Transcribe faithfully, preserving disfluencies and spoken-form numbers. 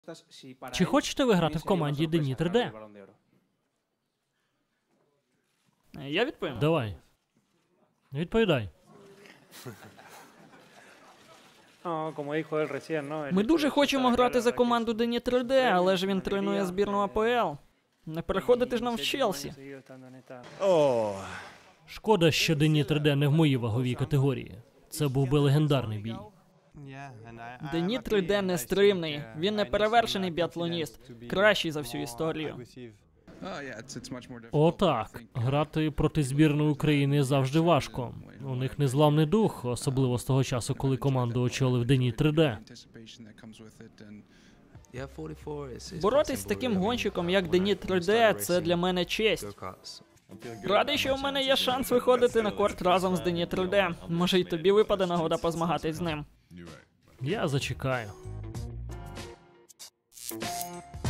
Чи хочете ви грати в команді Дені три де? Я відповім. Давай. Відповідай. Ми дуже хочемо грати за команду Дені три де, але ж він тренує збірну А Пе Ел. Не переходити ж нам в Челсі. Шкода, що Дені три де не в моїй ваговій категорії. Це був би легендарний бій. Дені три де нестримний. Він неперевершений біатлоніст. Кращий за всю історію. Отак. Грати проти збірної України завжди важко. У них незламний дух, особливо з того часу, коли команду очолив Дені три де. Боротись з таким гонщиком, як Дені три де, це для мене честь. Радий, що в мене є шанс виходити на корт разом з Дені три де. Може, й тобі випаде нагода позмагатись з ним. Я зачекаю.